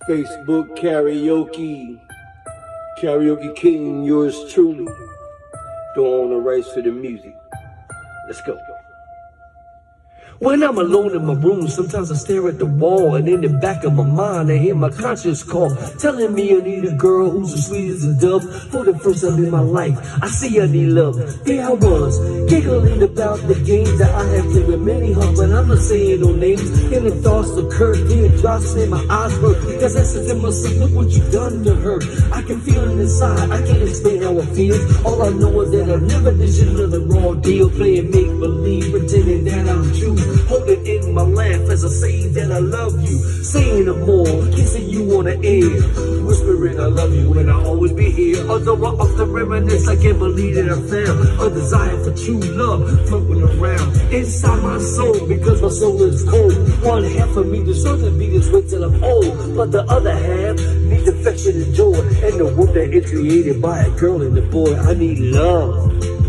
Facebook karaoke, karaoke king, yours truly. Don't own the rights to the music. Let's go. When I'm alone in my room, sometimes I stare at the wall, and in the back of my mind, I hear my conscience call, telling me I need a girl who's as sweet as a dove. For the first time in my life, I see I need love. There I was, giggling about the games that I have played with many hearts, but I'm not saying no names. And the thoughts occur, teardrops in my eyes hurt. Cause I said to myself, look what you done to her. I can feel it inside, I can't explain how I feel. All I know is that I never did another raw deal, playing make-believe, pretending that I'm true. Holding in my laugh as I say that I love you, saying it more, kissing you on the ear, whispering I love you and I'll always be here. Although I often reminisce, I can't believe that I found a desire for true love floating around inside my soul, because my soul is cold. One half of me deserves to be this way till I'm old, but the other half needs affection and joy, and the world that is created by a girl and a boy. I need love.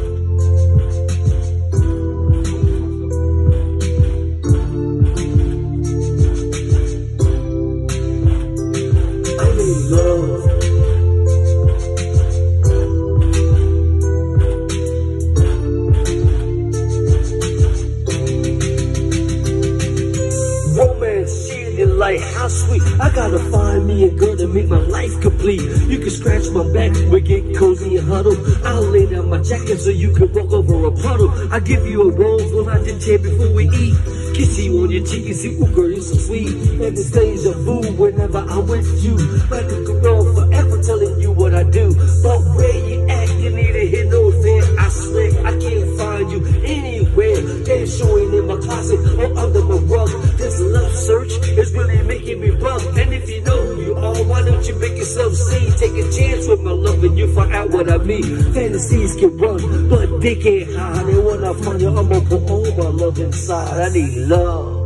Like how sweet, I gotta find me a girl to make my life complete. You can scratch my back, we get cozy and huddle. I'll lay down my jacket so you can walk over a puddle. I give you a rose when I did chair before we eat. Kiss you on your cheek and say, ooh girl, you're so sweet. And this deja vu whenever I'm with you. Like a girl forever telling you what I do. But where you at, you need to hit no there. I swear I can't find you anywhere. Can't show it in my closet or under my rug. This love search is really making me rough. And if you know who you are, why don't you make yourself see? Take a chance with my love and you'll find out what I mean. Fantasies can run, but they can't hide. And when I find you, I'm gonna put all my love inside. I need love.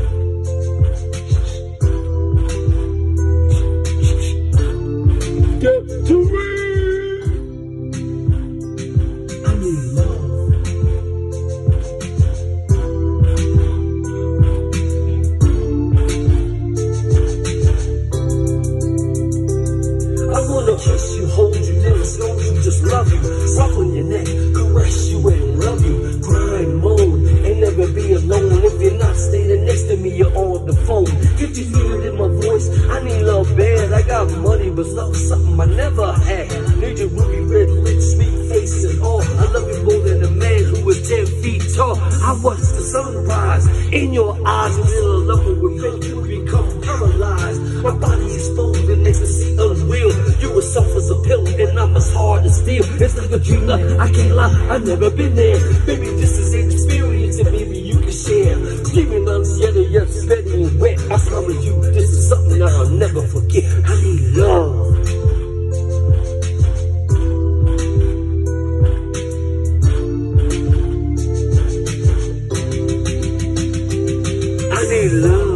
Get to me. I need love. I wanna kiss you, hold you, never slow you, just love you. Rock on your neck, caress you and love you. Grind, moan, and never be alone. If you're not standing next to me, you're on the phone. If you feel it in my voice, I need love bad. I got money, but love something I never had. Need your ruby red lips, sweet face and all. I love you more than a man who is 10 feet tall. I watch the sunrise in your eyes, and feel a love will make you become paralyzed. My body exposed in ecstasy unreal. You as soft as a pill, and I'm as hard as steel. It's like a dream, like I can't lie, I've never been there. Baby, this is an experience, and maybe you can share. Screaming on the other, you're steady and wet. I promise you, this is something I'll never forget. I need love. I need love.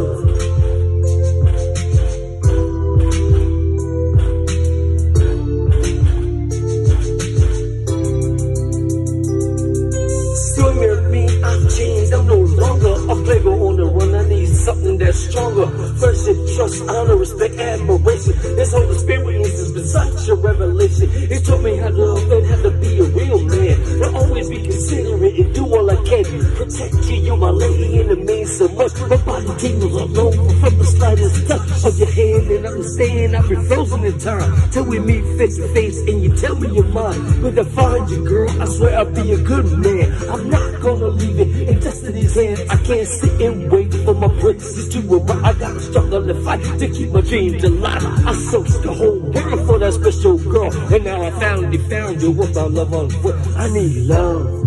I'm no longer a playboy on the run. I need something that's stronger. Friendship, trust, honor, respect, admiration. This whole experience has been such a revelation. It taught me how to love and how to be a real man. And always be considerate and do all I can. Protect you, you're my lady, and it means so much. My body tingles all over from the slightest touch of your hand. And understand I've been frozen in time till we meet face to face and you tell me you're mine. When I find you, girl, I swear I'll be a good man. I'm not gonna leave it in destiny's hands. I can't sit and wait for my princess to arrive. I gotta struggle and fight to keep my dreams alive. I searched the whole world for that special girl, and now I finally found you with my love on foot. I need love.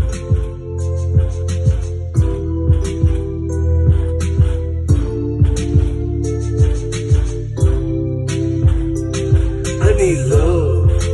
I need love.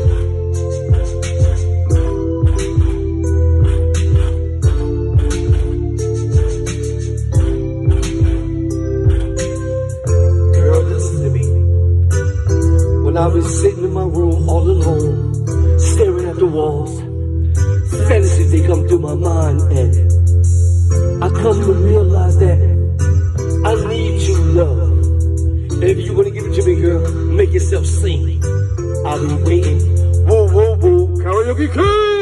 When I was sitting in my room all alone, staring at the walls, fantasies they come through my mind, and I come to realize that I need you, love. And if you want to give it to me, girl, girl, make yourself sing. I'll be waiting. Woo, woo, woo. Karaoke King.